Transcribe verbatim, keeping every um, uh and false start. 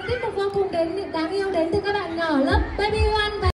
tiết mục vô cùng đến đáng yêu đến từ các bạn nhỏ lớp Baby One và